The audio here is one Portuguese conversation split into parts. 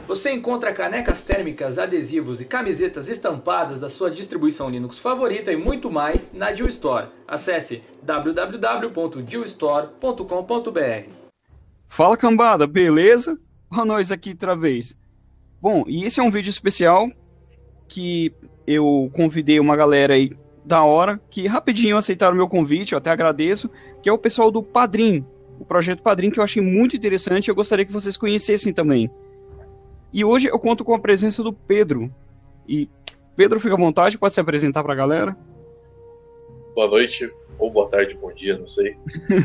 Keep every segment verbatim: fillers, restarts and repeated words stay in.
você encontra canecas térmicas, adesivos e camisetas estampadas da sua distribuição Linux favorita e muito mais na Dill Store. Acesse w w w ponto dill store ponto com ponto b r. Fala, cambada, beleza? Olha nós aqui outra vez. Bom, e esse é um vídeo especial que eu convidei uma galera aí da hora, que rapidinho aceitaram o meu convite, eu até agradeço, que é o pessoal do Padrim, o projeto Padrim, que eu achei muito interessante e eu gostaria que vocês conhecessem também. E hoje eu conto com a presença do Pedro. E Pedro, fica à vontade, pode se apresentar pra galera? Boa noite, ou boa tarde, bom dia, não sei.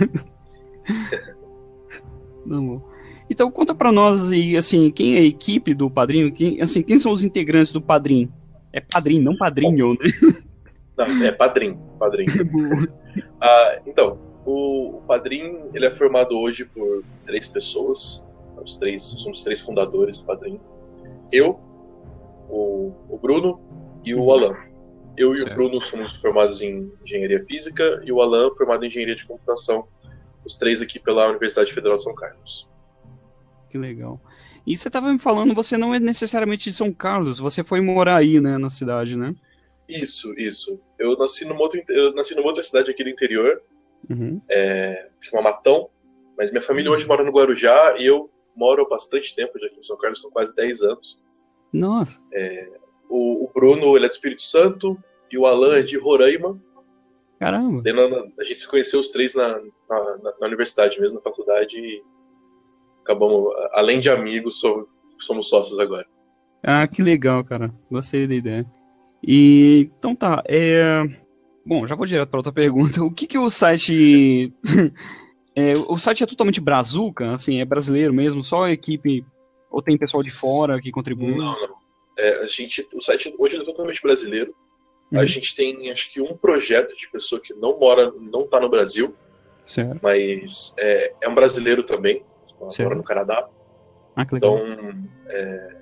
Não. Então conta pra nós aí, assim, quem é a equipe do Padrim, quem, assim, quem são os integrantes do Padrim? É Padrim, não Padrinho, né? Não, é Padrim, Padrim. ah, então, o, o Padrim, ele é formado hoje por três pessoas, os três, somos três fundadores do Padrim. Eu, o, o Bruno e o Alan. Eu certo. E o Bruno somos formados em Engenharia Física e o Alan formado em Engenharia de Computação, os três aqui pela Universidade Federal de São Carlos. Que legal. E você estava me falando, você não é necessariamente de São Carlos, você foi morar aí, né, na cidade, né? Isso, isso. Eu nasci numa outra, eu nasci numa outra cidade aqui do interior, uhum. é, chama Matão, mas minha família hoje mora no Guarujá e eu moro há bastante tempo já aqui em São Carlos, são quase dez anos. Nossa. É, o, o Bruno, ele é do Espírito Santo e o Alan é de Roraima. Caramba. Na, a gente se conheceu os três na, na, na universidade mesmo, na faculdade, e acabamos, além de amigos, somos, somos sócios agora. Ah, que legal, cara. Gostei da ideia. E, então tá, é... Bom, já vou direto para outra pergunta. O que que o site... é, o site é totalmente brazuca? Assim, é brasileiro mesmo? Só a equipe... Ou tem pessoal de fora que contribui? Não, não. É, a gente, o site hoje é totalmente brasileiro. Uhum. A gente tem, acho que, um projeto de pessoa que não mora, não tá no Brasil. Certo. Mas é, é um brasileiro também. Mora no Canadá. Ah, que legal. Então, é...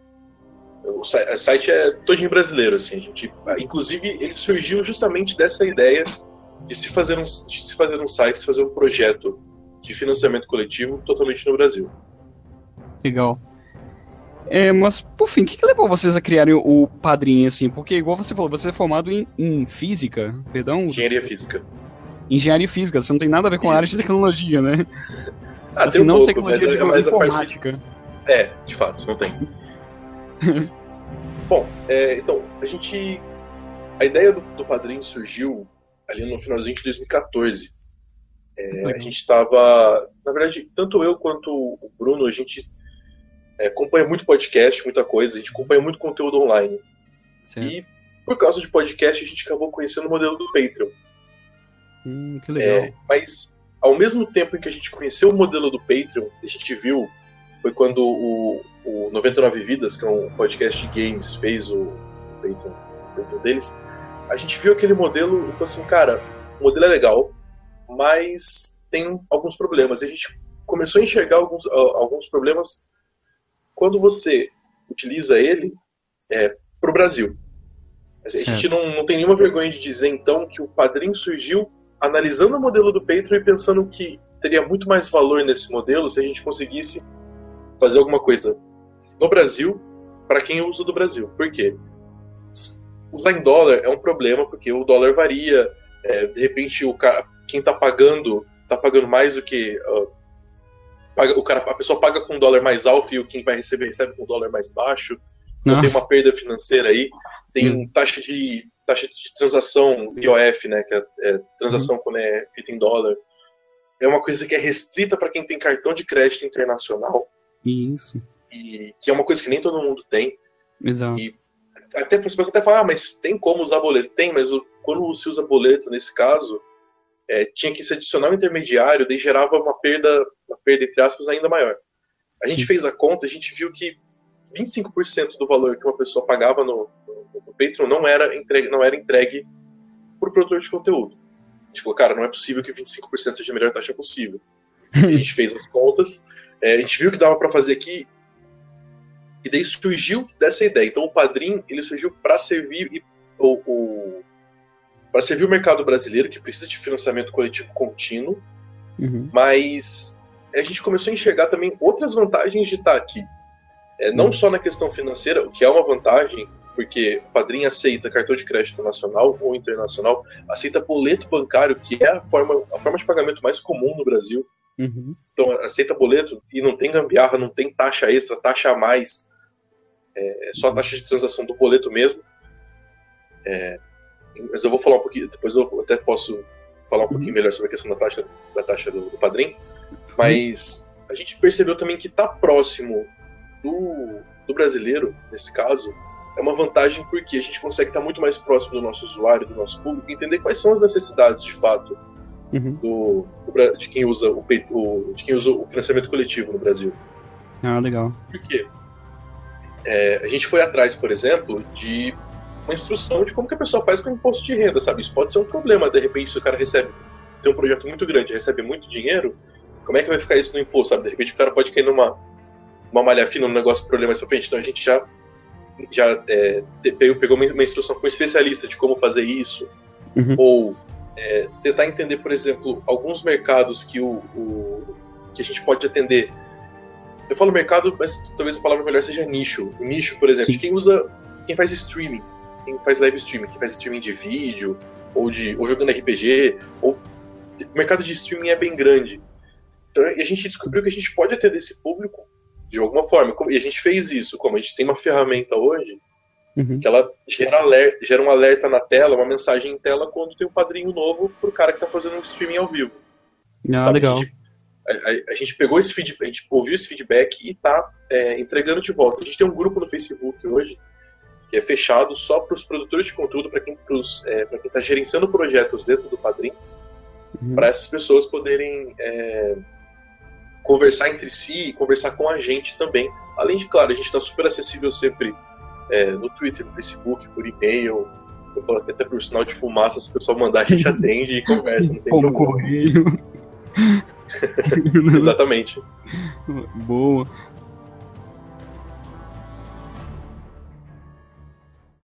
o site é todinho brasileiro, assim, a gente, inclusive ele surgiu justamente dessa ideia de se fazer um, de se fazer um site, se fazer um projeto de financiamento coletivo totalmente no Brasil. Legal. É, mas, por fim, o que, que levou vocês a criarem o Padrim, assim? Porque, igual você falou, você é formado em, em física, perdão? Engenharia física. Engenharia física, você não tem nada a ver com a área de tecnologia, né? Ah, assim, tem um não pouco, tecnologia mas de é mais informática. A parte de... É, de fato, não tem. Bom, é, então, a gente... A ideia do, do Padrim surgiu ali no finalzinho de dois mil e catorze. É, a gente estava... Na verdade, tanto eu quanto o Bruno, a gente é, acompanha muito podcast, muita coisa, a gente acompanha muito conteúdo online. Certo. E, por causa de podcast, a gente acabou conhecendo o modelo do Patreon. Hum, que legal. É, mas... Ao mesmo tempo em que a gente conheceu o modelo do Patreon, a gente viu, foi quando o, o noventa e nove Vidas, que é um podcast de games, fez o Patreon, o Patreon deles, a gente viu aquele modelo e falou assim, cara, o modelo é legal, mas tem alguns problemas. E a gente começou a enxergar alguns, alguns problemas quando você utiliza ele é, para o Brasil. A gente não, não tem nenhuma vergonha de dizer, então, que o Padrim surgiu analisando o modelo do Patreon e pensando que teria muito mais valor nesse modelo se a gente conseguisse fazer alguma coisa no Brasil para quem usa do Brasil. Por quê? Usar em dólar é um problema, porque o dólar varia, é, de repente o cara, quem está pagando está pagando mais do que... Uh, paga, o cara, a pessoa paga com um dólar mais alto e o quem vai receber recebe com um dólar mais baixo. Então tem uma perda financeira aí. Tem hum. taxa de... taxa de transação I O F, né, que é, é transação uhum. quando é feita em dólar, é uma coisa que é restrita para quem tem cartão de crédito internacional. Isso. E que é uma coisa que nem todo mundo tem. Exato. E até as pessoas até falam, ah, mas tem como usar boleto? Tem, mas o, quando se usa boleto, nesse caso, é, tinha que se adicionar um intermediário, daí gerava uma perda, uma perda, entre aspas, ainda maior. A gente Sim. fez a conta, a gente viu que vinte e cinco por cento do valor que uma pessoa pagava no, no, no Patreon não era entregue, não era entregue por produtor de conteúdo. A gente falou, cara, não é possível que vinte e cinco por cento seja a melhor taxa possível. A gente fez as contas, é, a gente viu que dava para fazer aqui, e daí surgiu dessa ideia. Então o Padrim, ele surgiu para servir e, o, o, para servir o mercado brasileiro, que precisa de financiamento coletivo contínuo, uhum. mas a gente começou a enxergar também outras vantagens de estar aqui. É, não só na questão financeira, o que é uma vantagem, porque o Padrim aceita cartão de crédito nacional ou internacional, aceita boleto bancário, que é a forma, a forma de pagamento mais comum no Brasil. Uhum. Então, aceita boleto e não tem gambiarra, não tem taxa extra, taxa a mais. É só a taxa de transação do boleto mesmo. É, mas eu vou falar um pouquinho, depois eu até posso falar um pouquinho melhor sobre a questão da taxa, da taxa do, do Padrim. Mas a gente percebeu também que está próximo do, do brasileiro, nesse caso, é uma vantagem porque a gente consegue estar muito mais próximo do nosso usuário, do nosso público, e entender quais são as necessidades de fato uhum. do, do, de, quem usa o, o, de quem usa o financiamento coletivo no Brasil. Ah, legal. Por quê? É, a gente foi atrás, por exemplo, de uma instrução de como que a pessoa faz com o imposto de renda, sabe? Isso pode ser um problema, de repente, se o cara recebe, tem um projeto muito grande, recebe muito dinheiro, como é que vai ficar isso no imposto, sabe? De repente o cara pode cair numa uma malha fina, um negócio problema mais pra frente. Então a gente já já é, pegou uma instrução com um especialista de como fazer isso, uhum. ou é, tentar entender, por exemplo, alguns mercados que, o, o, que a gente pode atender. Eu falo mercado, mas talvez a palavra melhor seja nicho. O nicho, por exemplo, Sim. de quem usa, quem faz streaming, quem faz live streaming, quem faz streaming de vídeo, ou, de, ou jogando R P G, ou o mercado de streaming é bem grande. Então a gente descobriu que a gente pode atender esse público de alguma forma, e a gente fez isso, como a gente tem uma ferramenta hoje, uhum. que ela gera, alerta, gera um alerta na tela, uma mensagem em tela quando tem um padrinho novo pro cara que tá fazendo um streaming ao vivo. Ah, Sabe, legal. A gente, a, a, a gente pegou esse feedback, a gente ouviu esse feedback e tá é, entregando de volta. A gente tem um grupo no Facebook hoje, que é fechado só para os produtores de conteúdo, para quem, é, para quem tá gerenciando projetos dentro do Padrim, uhum. para essas pessoas poderem é, conversar entre si e conversar com a gente também. Além de, claro, a gente está super acessível sempre é, no Twitter, no Facebook, por e-mail. Eu falo que até por sinal de fumaça, se o pessoal mandar, a gente atende e conversa. Não tem Como correio. Exatamente. Boa.